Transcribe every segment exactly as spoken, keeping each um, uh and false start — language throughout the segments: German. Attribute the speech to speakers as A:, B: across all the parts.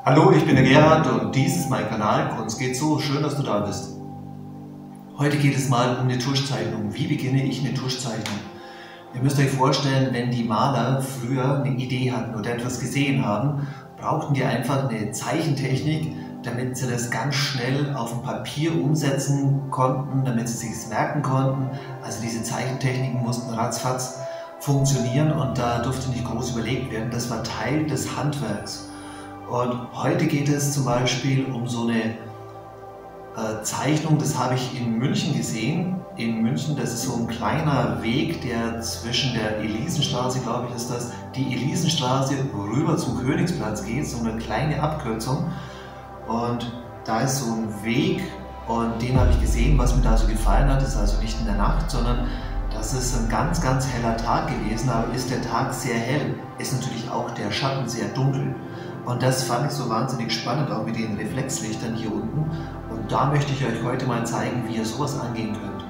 A: Hallo, ich bin der Gerhard und dies ist mein Kanal Kunst geht so. Schön, dass du da bist. Heute geht es mal um eine Tuschzeichnung. Wie beginne ich eine Tuschzeichnung? Ihr müsst euch vorstellen, wenn die Maler früher eine Idee hatten oder etwas gesehen haben, brauchten die einfach eine Zeichentechnik, damit sie das ganz schnell auf dem Papier umsetzen konnten, damit sie sich merken konnten. Also diese Zeichentechniken mussten ratzfatz funktionieren und da durfte nicht groß überlegt werden. Das war Teil des Handwerks. Und heute geht es zum Beispiel um so eine äh, Zeichnung, das habe ich in München gesehen. In München, das ist so ein kleiner Weg, der zwischen der Elisenstraße, glaube ich, ist das, die Elisenstraße rüber zum Königsplatz geht, so eine kleine Abkürzung. Und da ist so ein Weg und den habe ich gesehen, was mir da so gefallen hat. Das ist also nicht in der Nacht, sondern das ist ein ganz, ganz heller Tag gewesen, aber ist der Tag sehr hell, ist natürlich auch der Schatten sehr dunkel. Und das fand ich so wahnsinnig spannend, auch mit den Reflexlichtern hier unten. Und da möchte ich euch heute mal zeigen, wie ihr sowas angehen könnt.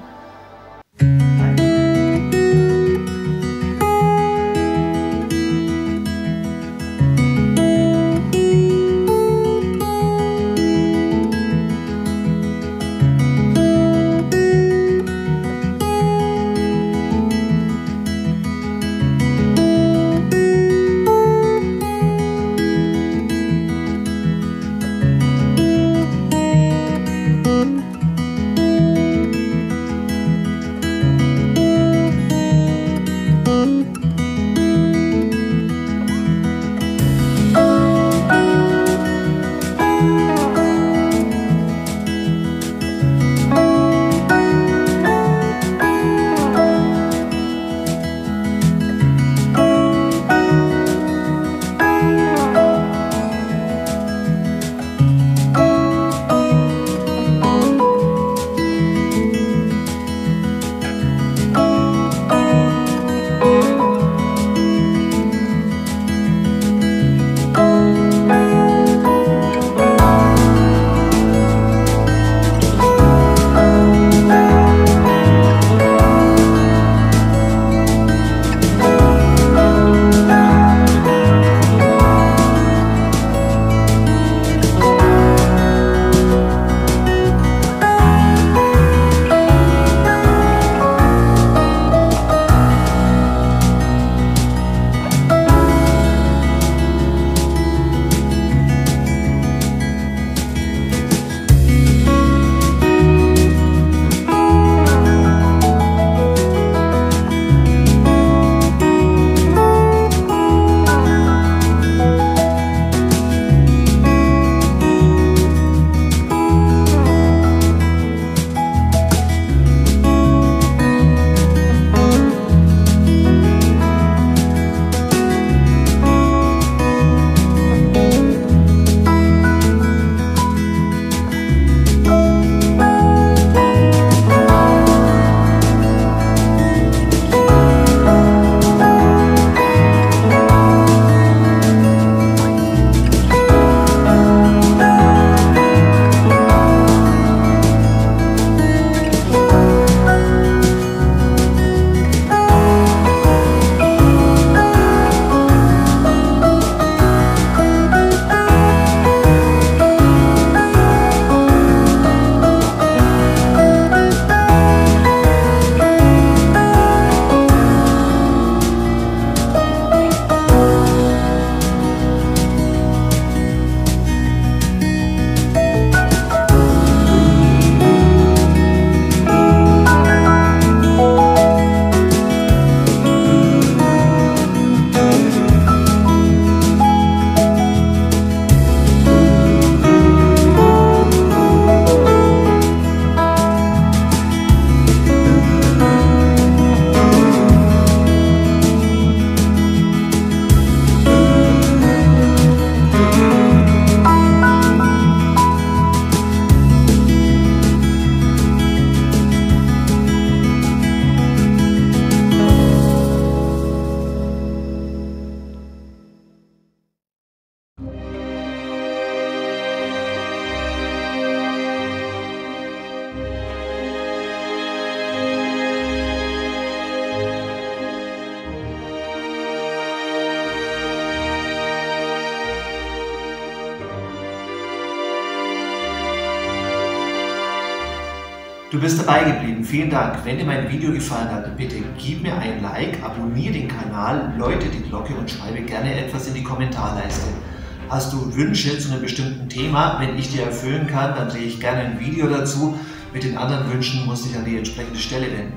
A: Du bist dabei geblieben, vielen Dank. Wenn dir mein Video gefallen hat, bitte gib mir ein Like, abonniere den Kanal, läute die Glocke und schreibe gerne etwas in die Kommentarleiste. Hast du Wünsche zu einem bestimmten Thema? Wenn ich dir erfüllen kann, dann drehe ich gerne ein Video dazu. Mit den anderen Wünschen muss ich an die entsprechende Stelle wenden.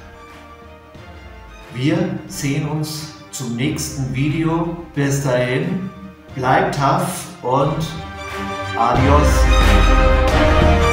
A: Wir sehen uns zum nächsten Video. Bis dahin, bleib tough und adios.